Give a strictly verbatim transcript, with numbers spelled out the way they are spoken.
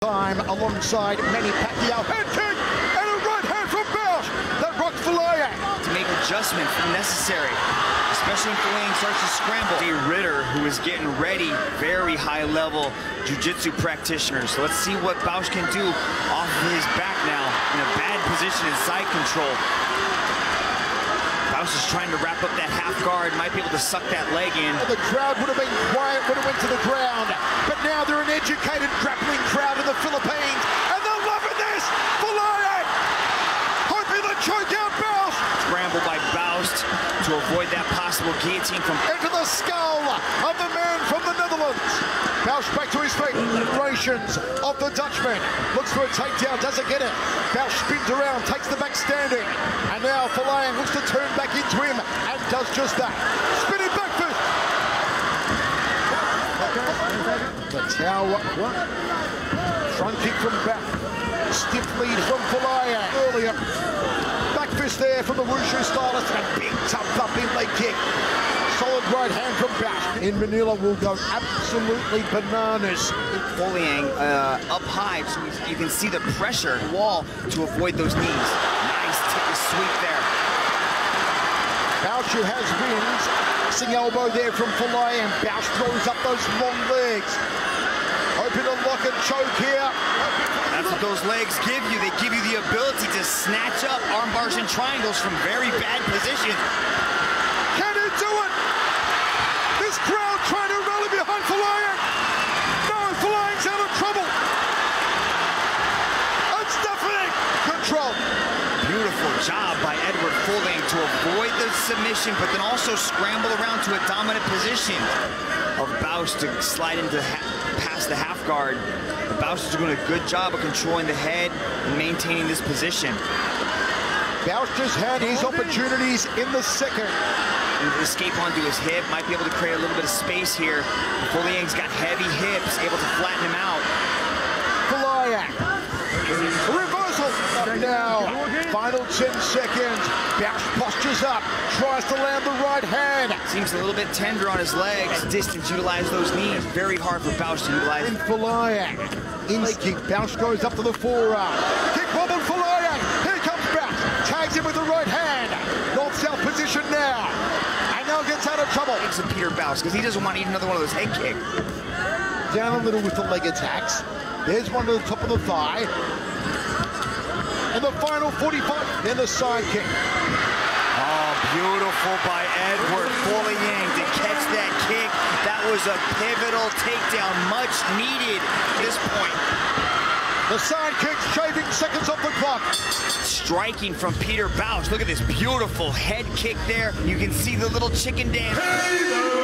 time alongside Manny Pacquiao. Head kick and a right hand from Bausch. That rocked Folayang. To make adjustments when necessary, especially when Folayang starts to scramble. A Ritter who is getting ready, very high level jiu-jitsu practitioner. So let's see what Bausch can do off of his back now in a bad position in side control. Bausch is trying to wrap up that half guard, might be able to suck that leg in. The crowd would have been quiet when it went to the ground, but now they're an educated grappling crowd in the Philippines, and they're loving this! Folayang! Hoping to choke out Bausch! Scramble by Bausch to avoid that possible guillotine from... Into the skull of the man from the Netherlands. Bausch back to his feet. Vibrations of the Dutchman. Looks for a takedown, doesn't get it. Bausch spins around, takes the back standing. And now Folayang looks to turn back into him and does just that. Spinning back fist. The Tower. Front kick from back. Stiff lead from Folayang earlier. Back fist there from the Wushu stylist. And a big tough up in leg kick. Solid right hand from Bausch. In Manila will go absolutely bananas. Folayang uh, up high, so you can see the pressure wall to avoid those knees. Nice tick sweep there. Bausch who has wins. Missing elbow there from Folayang. Bausch throws up those long legs. Hoping to lock and choke here. That's what those legs give you. They give you the ability to snatch up arm bars and triangles from very bad positions. Can he do it? This crowd trying to rally behind Folayang. No, Folayang's out of trouble. Unstuffing control. Beautiful job by Edward Folayang to avoid the submission, but then also scramble around to a dominant position of Bausch to slide into past the half guard. Bausch is doing a good job of controlling the head and maintaining this position. Bausch just had his opportunities in the second. Escape onto his hip, might be able to create a little bit of space here. Folayang's got heavy hips, able to flatten him out. Folayang. Reversal. Now, final ten seconds. Bausch postures up, tries to land the right hand. Seems a little bit tender on his legs. Distance, utilize those knees. Very hard for Bausch to utilize. And Folayang. In leg kick, Bausch goes up to the forearm. Kick wobble Folayang. Here comes Bausch. Tags him with the right hand. North-south position now. And now gets out of trouble. It's a Peter Bausch because he doesn't want to eat another one of those head kicks. Down a little with the leg attacks. There's one to the top of the thigh. And the final forty-five, then the side kick. Oh, beautiful by Edward Folayang to catch that kick. That was a pivotal takedown, much needed at this point. The side kick shaving seconds off the clock. Striking from Peter Bausch. Look at this beautiful head kick there. You can see the little chicken dance.